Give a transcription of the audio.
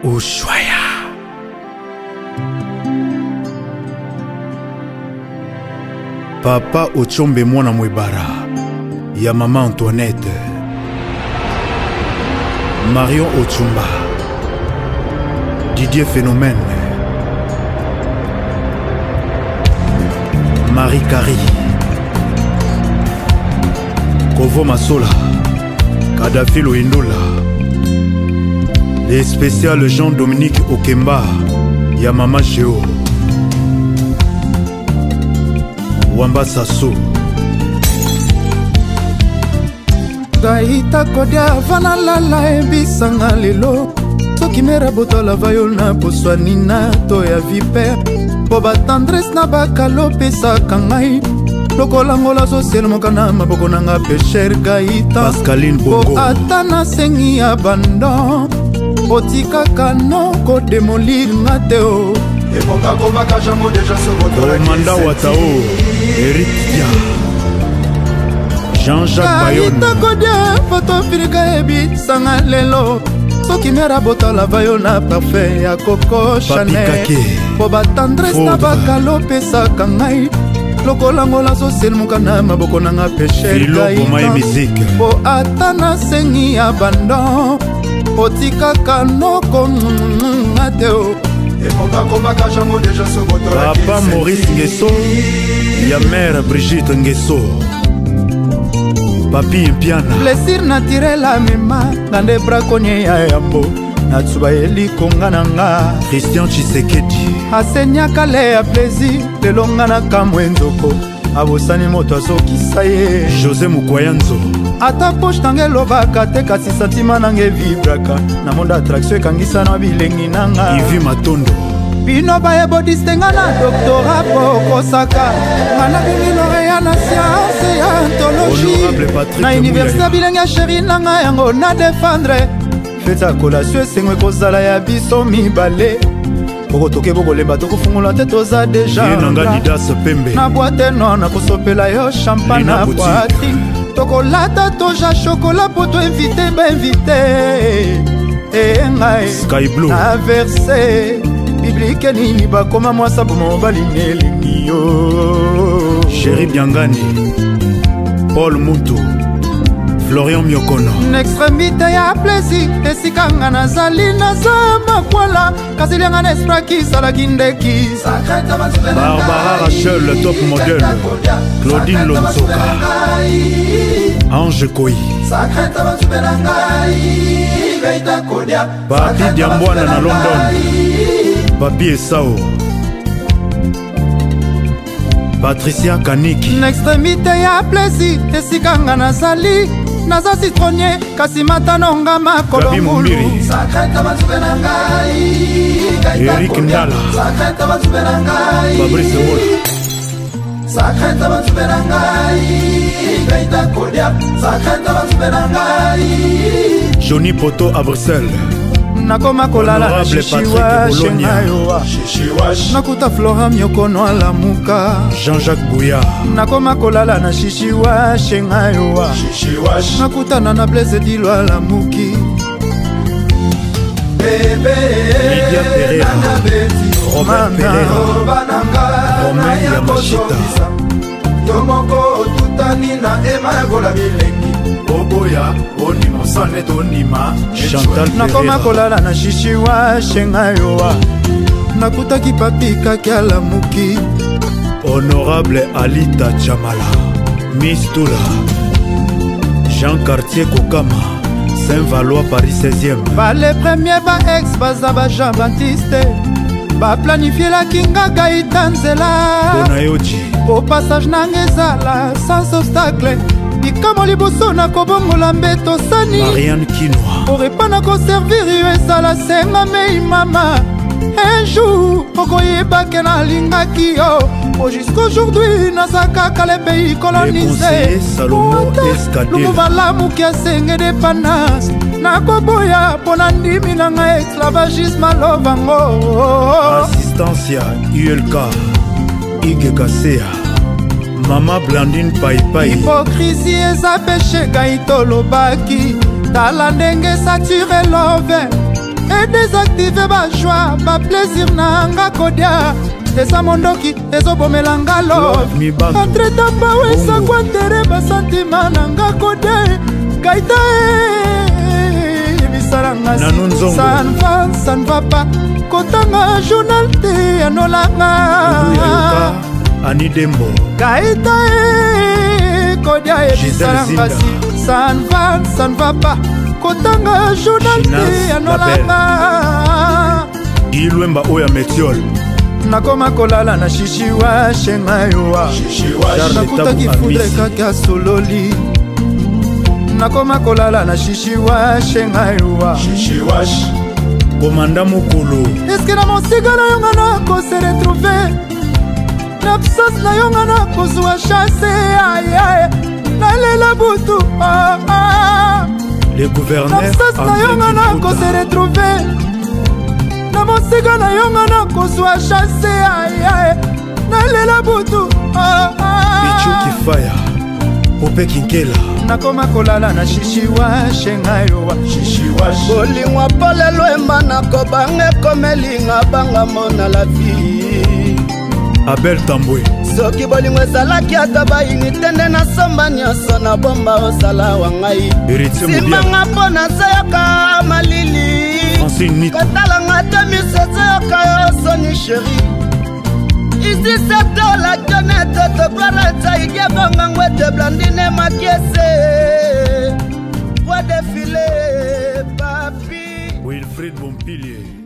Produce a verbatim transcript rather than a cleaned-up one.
Ushuaïa. Papa Ochombe mwana mwebara ya mama Antoinette. Marion Ochumba, Didier Phénomène, Marie Kari, Kovo Masola, Kadhafi Loindola, les spéciales Jean-Dominique Okemba, Yamama Géo, Wamba Sasso. Gaïta kodia vana lala ebisanga lelo soki mera botola vayo na poswani na to ya viper po ba tendresse na bakalo pesaka ngai lokolangola sosiel mokana maboko nanga pesher Gaïta Pascaline Bongo po ata na sengi ya bandon otikaka no kodemolir nga te o epoka kobaka jango deja sobotola Manda Watao Eric Dia Jean-Jacques Bayonne Gaïta kodia foto filika ebisanga lelo soki mera botala vayo na parfait ya Coco Chanel po ba tendresse na bakalo pesaka ngai lokolangola sosiel mokana maboko nanga pesher Gaïta po ata na sengi ya bandon otikaka noko nga te o epoka kobaka jango deja sobotola Papa Maurice Nguesso ya mère Brigitte Nguesso Papi Mpiana Blessir naturel amema Nande brakonye ya yambo Natsuba eli konga nanga Christian Tshisekedi Asenya kale ya plaisir Lelonga na kamwendoko Abosani moto azokisa ye José Mukwayanzo Ata poche tange lovaka te kasi sentima nange vibraka Na monde attraction ekangisa na bilengi nanga Ivi Matondo Bino baye bodistenga na doctorat po kosaka Ngana bimilore ya na science ya anthologie Na université bilenge ya chéri nanga yango na défendre Fete ya collation esengo ekozala ya biso mibale Boko toke boko lemba tokofungola te toza deja Na boite no na kosopela yo champagne na poitrine Tokolata toja chocolat po to invité ba invité E ngai Sky Blue na verse biblique nini bakoma mwasa po mobali nelingi yo Chéri Biangani Paul Mutu Florian Miokono N'extrémité ya plaisir esikanga nazali naza makwala kasi lianga na esprit kisalaki ndeki Barbara Rachel le top modèle Claudine Lonsoka Ange Koi Papi Diambwana na London Papi Esao Patricia Kaniki N'extrémité ya plaisir esikanga nazali naza citronnier kasi matanonga makolo ngulu Eric Ndala Fabrice Mola Sakreta batubera ngai Gaïta kodia Sakreta batubera ngai Johnny Poto à Bruxelles nakoma kolala na shishiwa shengayowa nakuta Flora Miokono alamuka Jean-Jacques Bouya nakoma kolala na shishiwa shengayowa nakuta na Blaise Dilo alamuki Lydia Pereira Robert Pereira Romain Yamashita Yomoko tutani na ema ya gola bilengi Oboya, onima, sanet onima Chantal Pereira nakoma kolala na shishiwa shengayowa nakutaki papi kaki alamuki Honorable Alita Chamala Miss Toula Jean Cartier Kokama Saint-Valois Paris seizième bale premier ba ex baza ba Jean Baptiste ba planifier la kinga Gaïta nzela Bonayoji au passage nanga ezala sans obstacle likamo liboso na kobongola mbeto sani Marianne Kinoa orepa na koservir yo ezala senga mei mama un jour okoyebake nalingaki yo o jusqu'aujourd'hui naza kaka le pays colonisé lumuba lamuki asenge dépendance nakoboya mpo na ndimi nanga esclavagisme alovango Assistance ya U L K Ige Kasea Mama Blandine Paipai Hypocrisie eza péché Gaïta olobaki tala ndenge sature love et désactive bajoie baplaisir na nga kodia eza mondoki ezobomela ngalo entretemps bawe esakwa ntere basantima na nga kodia gaita ebisalanga ça ne va ça ne va pas kotanga journal te yanolanga Ani Dembo gaita kodia ebisalanga si ça ne va ça ne va pas kotanga journal te yanolanga Ilwemba oya metiol nakoma kolala na shishiwa shengayowa nakutaki fudre kaka sololi nakoma kolala na shishiwa shengayowa komanda mokolo eske na mosika na yo nga na kose retrouve na absence na yo nga na kozwa chance ayaye nalela butu le gouverneur na absence na yo nga na kose retrouve na mosika na yo nga na kozwa chance ayaye nalela butu bichuki faya pope kinkela nakoma kolala na shishiwa shengayowa bolingwa polelo emba nakobanga ekomelinga banga mona la vie Abel Tambwe soki bolingo ezalaki ata bayinite nde nasomba nyonso na bomba osala wa ngai simbanga mpo nazoyoka malili kotalanga te miso ezoyoka yo soni sheri ici c'est dans la canette de Barata il y a bongango de Blandine Makiese voix défilé papi Wilfried Bompilier